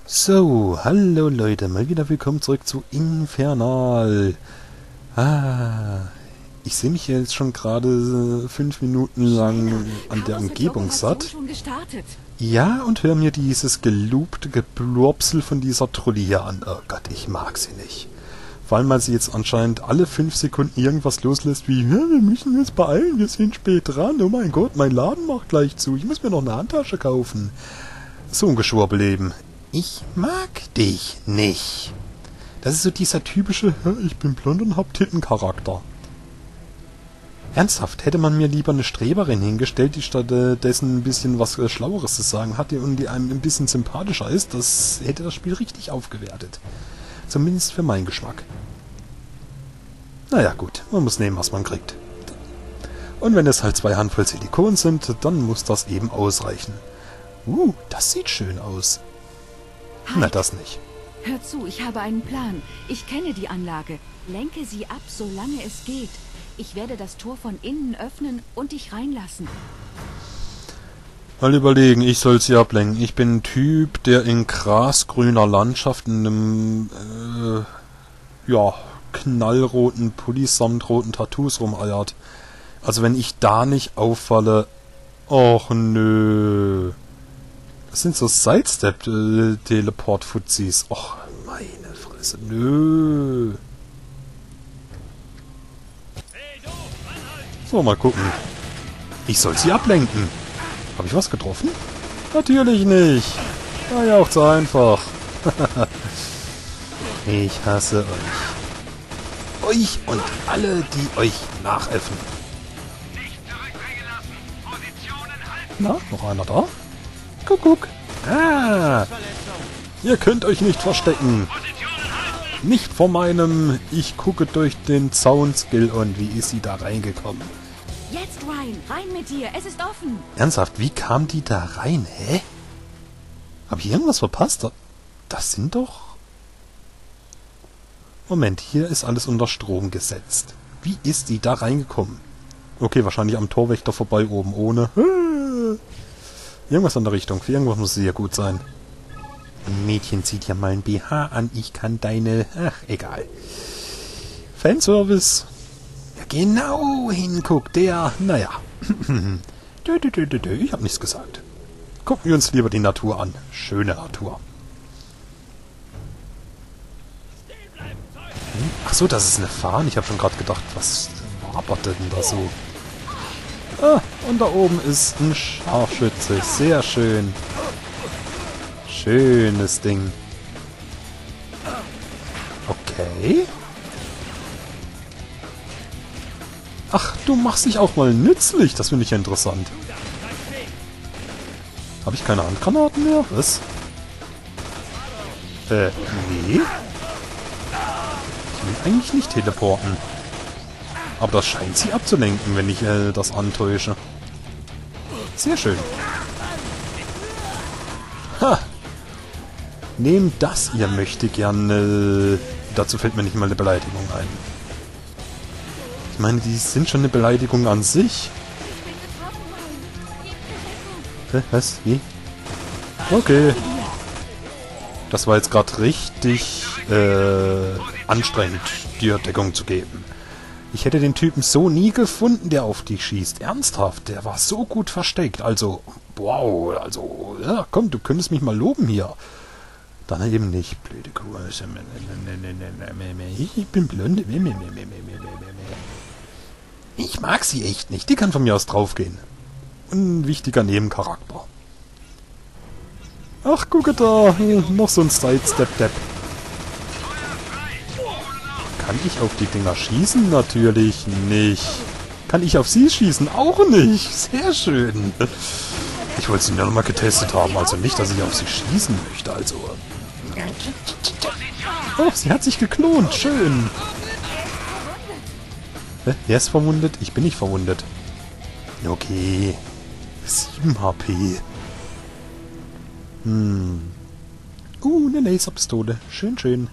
So, hallo Leute, mal wieder willkommen zurück zu Infernal. Ich sehe mich jetzt schon gerade 5 Minuten lang an der Umgebung satt. Ja, und höre mir dieses gelobte Geblurpsel von dieser Trulle hier an. Oh Gott, ich mag sie nicht. Vor allem, weil sie jetzt anscheinend alle 5 Sekunden irgendwas loslässt wie, ja, wir müssen uns beeilen, wir sind spät dran. Oh mein Gott, mein Laden macht gleich zu, ich muss mir noch eine Handtasche kaufen. So ein Geschwurbel eben. Ich mag dich nicht. Das ist so dieser typische, ich bin blond und hab Titten-Charakter. Ernsthaft, hätte man mir lieber eine Streberin hingestellt, die stattdessen ein bisschen was Schlaueres zu sagen hatte und die einem ein bisschen sympathischer ist, das hätte das Spiel richtig aufgewertet. Zumindest für meinen Geschmack. Naja gut, man muss nehmen, was man kriegt. Und wenn es halt 2 Handvoll Silikon sind, dann muss das eben ausreichen. Das sieht schön aus. Halt. Na, das nicht. Hör zu, ich habe einen Plan. Ich kenne die Anlage. Lenke sie ab, solange es geht. Ich werde das Tor von innen öffnen und dich reinlassen. Mal überlegen, ich soll sie ablenken. Ich bin ein Typ, der in grasgrüner Landschaft in einem, knallroten Pulli samt roten Tattoos rumeiert. Also wenn ich da nicht auffalle, och nö. Das sind so Sidestep-Teleport-Fuzis. Och, meine Fresse, nö. So, mal gucken. Ich soll sie ablenken. Habe ich was getroffen? Natürlich nicht. War ja auch zu einfach. Ich hasse euch. Euch und alle, die euch nachäffen. Na, noch einer da? Kuckuck. Ihr könnt euch nicht verstecken. Nicht vor meinem ich gucke durch den Zaun-Skill. Und wie ist sie da reingekommen? Jetzt rein mit dir, es ist offen. Ernsthaft, wie kam die da rein? Hä? Hab ich irgendwas verpasst? Das sind doch... Moment, hier ist alles unter Strom gesetzt. Wie ist die da reingekommen? Okay, wahrscheinlich am Torwächter vorbei oben ohne. Irgendwas in der Richtung. Für irgendwas muss sie ja gut sein. Ein Mädchen zieht ja mal ein BH an. Ich kann deine... Ach, egal. Fanservice. Ja, genau hinguckt der... Naja. Ich hab nichts gesagt. Gucken wir uns lieber die Natur an. Schöne Natur. Ach so, das ist eine Fahne. Ich habe schon gerade gedacht, was wabert denn da so? Und da oben ist ein Scharfschütze. Sehr schön. Schönes Ding. Okay. Ach, du machst dich auch mal nützlich. Das finde ich ja interessant. Habe ich keine Handgranaten mehr? Was? Nee. Ich will eigentlich nicht teleporten. Aber das scheint sie abzulenken, wenn ich das antäusche. Sehr schön. Ha! Nehmt das, ihr möchtet gerne. Dazu fällt mir nicht mal eine Beleidigung ein. Ich meine, die sind schon eine Beleidigung an sich. Was? Wie? Okay. Das war jetzt gerade richtig anstrengend, dir Deckung zu geben. Ich hätte den Typen so nie gefunden, der auf dich schießt. Ernsthaft, der war so gut versteckt. Also, wow, also, ja, komm, du könntest mich mal loben hier. Dann eben nicht, blöde Kuh. Ich bin blond. Ich mag sie echt nicht. Die kann von mir aus draufgehen. Ein wichtiger Nebencharakter. Ach, gucke da. Noch so ein Sidestep-Depp. Kann ich auf die Dinger schießen? Natürlich nicht. Kann ich auf sie schießen? Auch nicht. Sehr schön. Ich wollte sie nur noch mal getestet haben. Also nicht, dass ich auf sie schießen möchte. Also... Oh, sie hat sich geklont. Schön. Wer ist verwundet? Ich bin nicht verwundet. Okay. 7 HP. Eine Laserpistole. Schön, schön.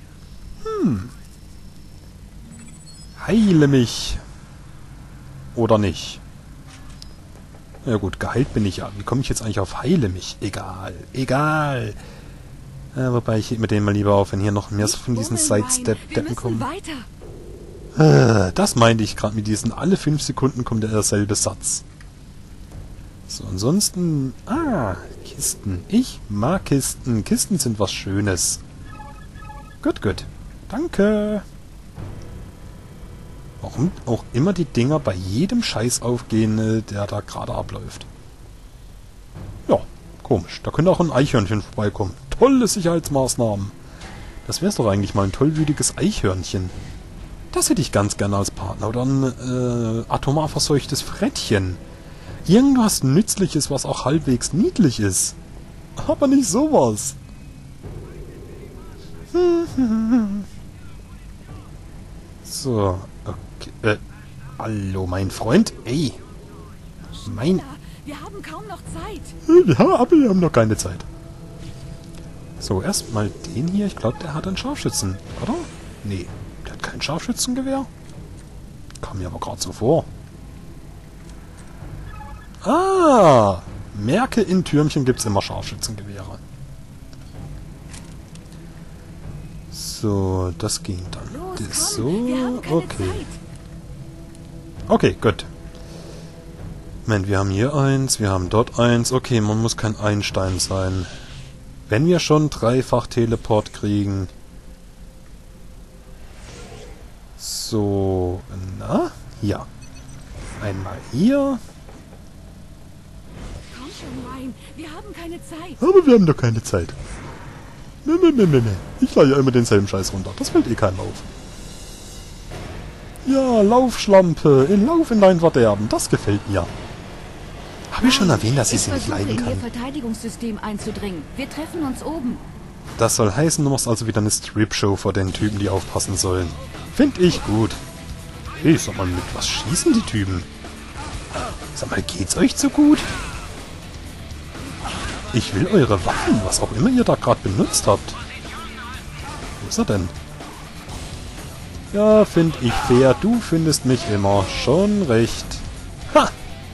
Heile mich. Oder nicht. Ja gut, geheilt bin ich ja. Wie komme ich jetzt eigentlich auf heile mich? Egal. Egal. Wobei ich mit denen mal lieber auf, wenn hier noch mehr von diesen Sidestep-Deppen kommen. Das meinte ich gerade mit diesen, alle 5 Sekunden kommt derselbe Satz. So, ansonsten... Kisten. Ich mag Kisten. Kisten sind was Schönes. Gut. Danke. Warum auch immer die Dinger bei jedem Scheiß aufgehen, der da gerade abläuft. Ja, komisch. Da könnte auch ein Eichhörnchen vorbeikommen. Tolle Sicherheitsmaßnahmen. Das wär's doch eigentlich mal ein tollwütiges Eichhörnchen. Das hätte ich ganz gerne als Partner. Oder ein atomar verseuchtes Frettchen. Irgendwas Nützliches, was auch halbwegs niedlich ist. Aber nicht sowas. So, okay. Hallo, mein Freund. Ey. Wir haben kaum noch Zeit. Wir haben noch keine Zeit. So, erstmal den hier. Ich glaube, der hat einen Scharfschützen, oder? Nee, der hat kein Scharfschützengewehr. Kam mir aber gerade so vor. Merke, in Türmchen gibt's immer Scharfschützengewehre. So, das ging dann. Das so, okay. Okay, gut. Moment, wir haben hier eins, wir haben dort eins. Okay, man muss kein Einstein sein. Wenn wir schon dreifach Teleport kriegen. So, na, ja. Einmal hier. Komm schon rein, wir haben keine Zeit. Aber wir haben doch keine Zeit. Nee. Ich lade ja immer denselben Scheiß runter. Das fällt eh keinem auf. Ja, Laufschlampe. Lauf in dein Verderben. Das gefällt mir. Habe ich schon erwähnt, dass ich sie nicht leiden kann? Ich versuche in ihr Verteidigungssystem einzudringen. Wir treffen uns oben. Das soll heißen, du machst also wieder eine Strip-Show vor den Typen, die aufpassen sollen. Find ich gut. Hey, sag mal, mit was schießen die Typen? Sag mal, geht's euch so gut? Ich will eure Waffen, was auch immer ihr da gerade benutzt habt. Wo ist er denn? Ja, find ich fair. Du findest mich immer. Schon recht. Ha!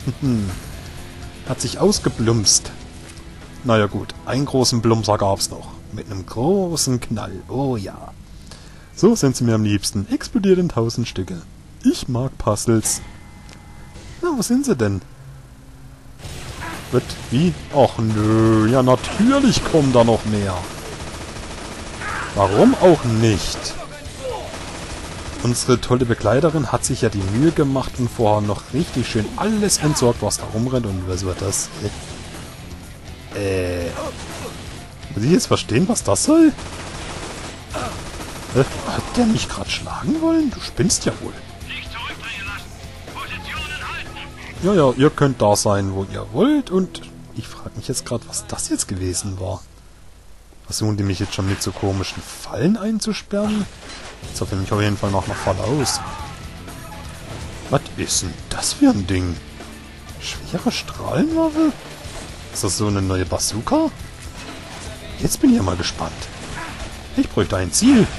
Hat sich ausgeblumpst. Naja gut, einen großen Plumpser gab's noch. Mit einem großen Knall. Oh ja. So sind sie mir am liebsten. Explodiert in 1000 Stücke. Ich mag Puzzles. Na, wo sind sie denn? Wie? Och nö, ja natürlich kommen da noch mehr. Warum auch nicht? Unsere tolle Begleiterin hat sich ja die Mühe gemacht und vorher noch richtig schön alles entsorgt, was da rumrennt. Und was war das? Muss ich jetzt verstehen, was das soll? Hat der mich gerade schlagen wollen? Du spinnst ja wohl. Ja, ihr könnt da sein, wo ihr wollt. Und ich frage mich jetzt gerade, was das jetzt gewesen war. Versuchen die mich jetzt schon mit so komischen Fallen einzusperren? Das sah für mich auf jeden Fall nach einer Falle aus. Was ist denn das für ein Ding? Schwere Strahlenwaffe? Ist das so eine neue Bazooka? Jetzt bin ich ja mal gespannt. Ich bräuchte ein Ziel.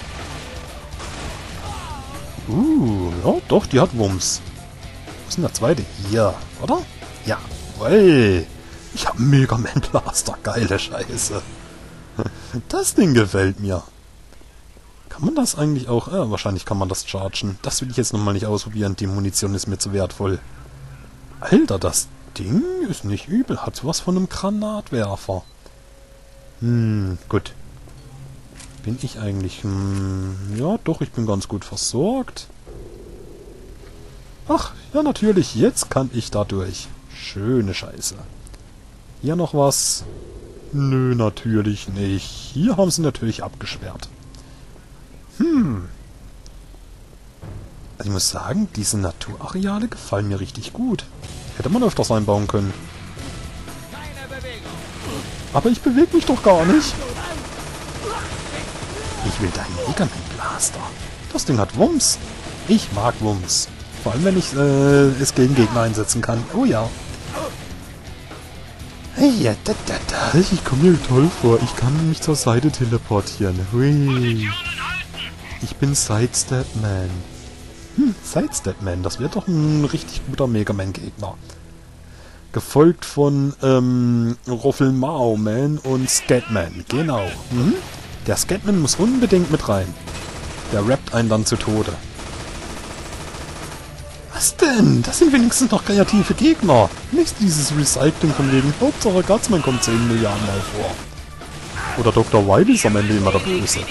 Ja, doch, die hat Wumms. Wo ist denn der zweite? Hier, oder? Jawoll. Ich hab einen Mega Man Blaster. Geile Scheiße. Das Ding gefällt mir. Kann man das eigentlich auch? Wahrscheinlich kann man das chargen. Das will ich jetzt nochmal nicht ausprobieren. Die Munition ist mir zu wertvoll. Alter, das Ding ist nicht übel. Hat sowas von einem Granatwerfer. Gut. Bin ich eigentlich... ja, doch, ich bin ganz gut versorgt. Ach, ja natürlich, jetzt kann ich da durch. Schöne Scheiße. Hier noch was? Nö, natürlich nicht. Hier haben sie natürlich abgesperrt. Also ich muss sagen, diese Naturareale gefallen mir richtig gut. Hätte man öfters einbauen können. Aber ich bewege mich doch gar nicht. Ich will deinen Mega Man Blaster. Das Ding hat Wumms. Ich mag Wumms. Vor allem, wenn ich es gegen Gegner einsetzen kann. Oh ja. Hey, ich komme mir toll vor. Ich kann mich zur Seite teleportieren. Hui. Ich bin Gefolgt von Roffel Mao Man und Scatman. Genau. Mhm. Der Scatman muss unbedingt mit rein. Der rappt einen dann zu Tode. Was denn? Das sind wenigstens noch kreative Gegner. Nicht dieses Recycling von wegen Hauptsache Gutsman kommt 10 Milliarden Mal vor. Oder Dr. Wily ist am Ende immer der Böse.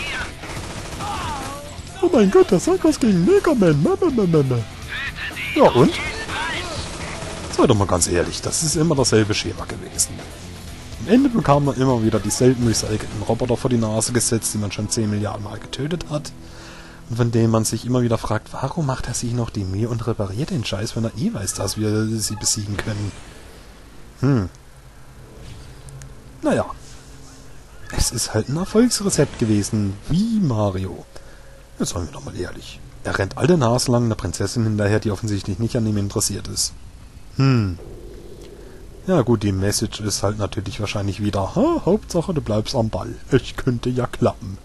Oh mein Gott, der sagt was gegen Mega Man. Ja und? Sei doch mal ganz ehrlich, das ist immer dasselbe Schema gewesen. Am Ende bekam man immer wieder dieselben recycelten Roboter vor die Nase gesetzt, die man schon 10 Milliarden Mal getötet hat. Und von denen man sich immer wieder fragt, warum macht er sich noch die Mühe und repariert den Scheiß, wenn er eh weiß, dass wir sie besiegen können. Naja. Es ist halt ein Erfolgsrezept gewesen, wie Mario. Jetzt seien wir doch mal ehrlich. Er rennt alle Nase lang einer Prinzessin hinterher, die offensichtlich nicht an ihm interessiert ist. Ja gut, die Message ist halt natürlich wahrscheinlich wieder, Hauptsache du bleibst am Ball. Es könnte ja klappen.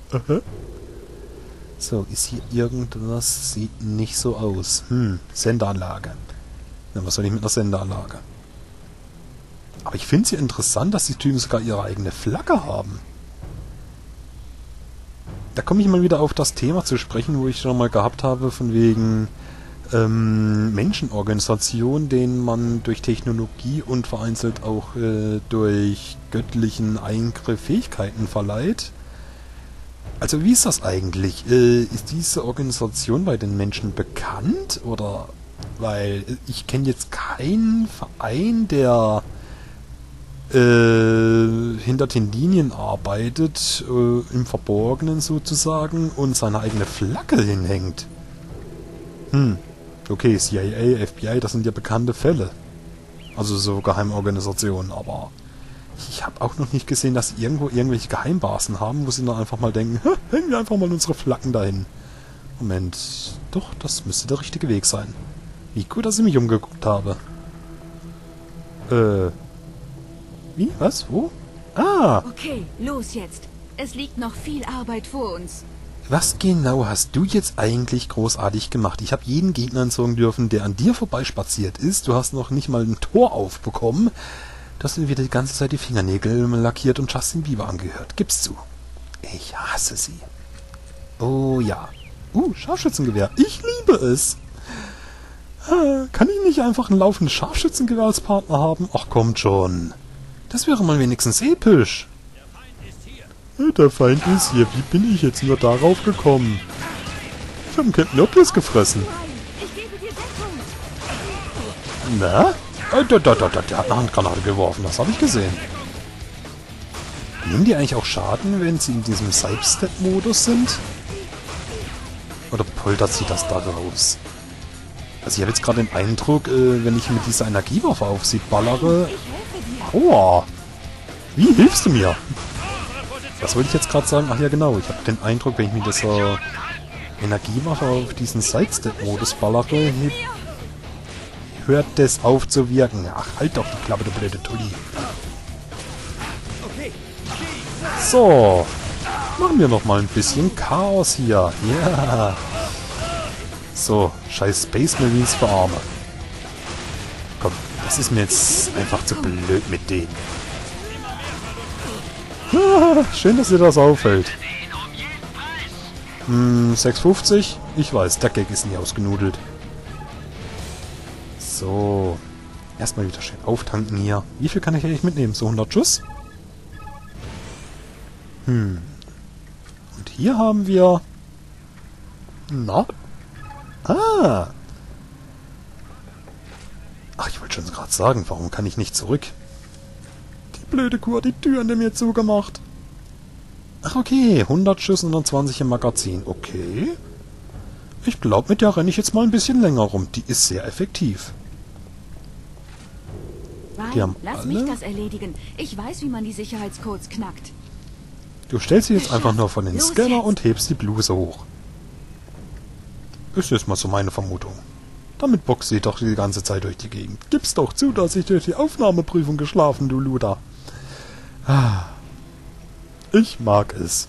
So, ist hier irgendwas? Sieht nicht so aus. Sendeanlage. Na, was soll ich mit einer Sendeanlage? Aber ich finde es ja interessant, dass die Typen sogar ihre eigene Flagge haben. Da komme ich mal wieder auf das Thema zu sprechen, wo ich schon mal gehabt habe, von wegen Menschenorganisationen, denen man durch Technologie und vereinzelt auch durch göttlichen Eingriff Fähigkeiten verleiht. Also wie ist das eigentlich? Ist diese Organisation bei den Menschen bekannt? Oder weil ich kenne jetzt keinen Verein, der hinter den Linien arbeitet, im Verborgenen sozusagen, und seine eigene Flagge hinhängt. Okay, CIA, FBI, das sind ja bekannte Fälle. Also so Geheimorganisationen, aber ich habe auch noch nicht gesehen, dass sie irgendwo irgendwelche Geheimbasen haben, wo sie dann einfach mal denken, hängen wir einfach mal unsere Flaggen dahin. Moment, doch, das müsste der richtige Weg sein. Wie gut, dass ich mich umgeguckt habe. Wie? Was? Wo? Ah! Okay, los jetzt. Es liegt noch viel Arbeit vor uns. Was genau hast du jetzt eigentlich großartig gemacht? Ich habe jeden Gegner entsorgen dürfen, der an dir vorbeispaziert ist. Du hast noch nicht mal ein Tor aufbekommen. Du hast mir wieder die ganze Zeit die Fingernägel lackiert und Justin Bieber angehört. Gib's zu. Ich hasse sie. Oh ja. Scharfschützengewehr. Ich liebe es. Kann ich nicht einfach ein laufendes Scharfschützengewehr als Partner haben? Ach, kommt schon. Das wäre mal wenigstens episch. Der Feind ist hier. Wie bin ich jetzt nur darauf gekommen? Ich habe einen Captain Obvious gefressen. Na? Der hat eine Handgranate geworfen. Das habe ich gesehen. Nehmen die eigentlich auch Schaden, wenn sie in diesem Sidestep-Modus sind? Oder poltert sie das da raus? Also ich habe jetzt gerade den Eindruck, wenn ich mit dieser Energiewaffe auf sie ballere... Aua! Wie hilfst du mir? Was wollte ich jetzt gerade sagen? Ach ja, genau. Ich habe den Eindruck, wenn ich mit dieser Energiewaffe auf diesen Sidestep-Modus ballere, hört das auf zu wirken. Ach, halt doch die Klappe, du blöde Tulli. So. Machen wir noch mal ein bisschen Chaos hier. Ja. So, scheiß Space Marines für Arme. Komm, das ist mir jetzt einfach zu blöd mit denen. Schön, dass dir das auffällt. 6,50? Ich weiß, der Gag ist nie ausgenudelt. So. Erstmal wieder schön auftanken hier. Wie viel kann ich eigentlich mitnehmen? So 100 Schuss? Und hier haben wir... Na? Ah! Ach, ich wollte schon gerade sagen, warum kann ich nicht zurück? Die blöde Kuh hat die Tür an mir zugemacht. Ach okay, 100 Schuss und dann 20 im Magazin. Okay. Ich glaube, mit der renne ich jetzt mal ein bisschen länger rum. Die ist sehr effektiv. Ryan, lass mich das erledigen. Ich weiß, wie man die Sicherheitscodes knackt. Du stellst sie jetzt einfach nur von den Scanner und hebst die Bluse hoch. Ist jetzt mal so meine Vermutung. Damit boxt sie doch die ganze Zeit durch die Gegend. Gib's doch zu, dass ich durch die Aufnahmeprüfung geschlafen, du Luder. Ich mag es.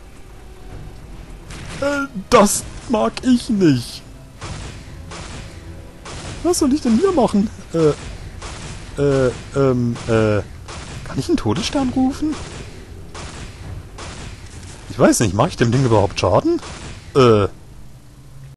Das mag ich nicht. Was soll ich denn hier machen? Kann ich einen Todesstern rufen? Ich weiß nicht, mache ich dem Ding überhaupt Schaden?